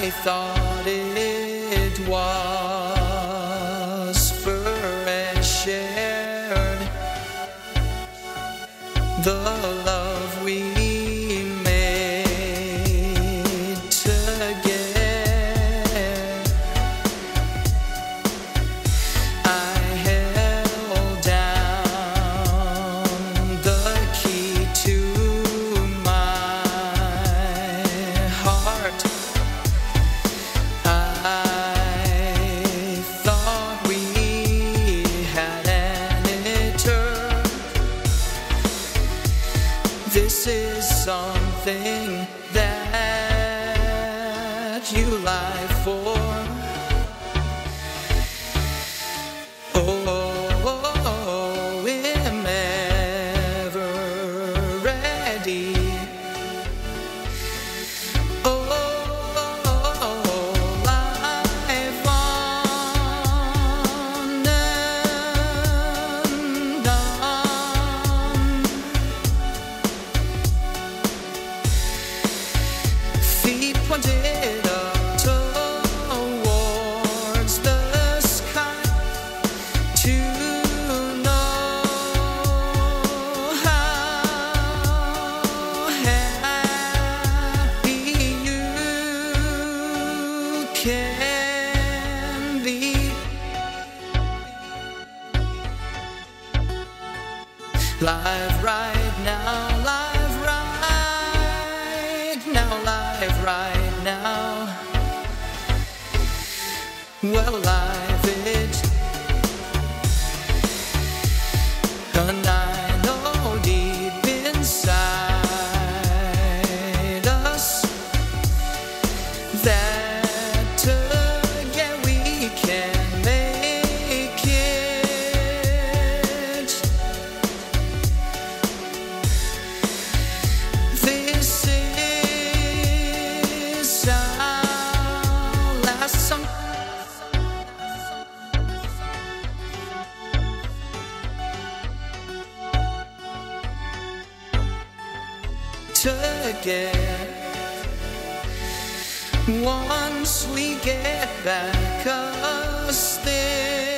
thought it was fresh aired, the love we made together. I held down the key to my heart. I thought we had entered. This is something that you lie for. Oh, am ever ready. Oh, life on and on. Feet pointed up towards the sky to know how happy you can be. Live right now, live right now, live right now. Well, live it, and I know deep inside us that together we can make it. This is our last song. Together, once we get back us there.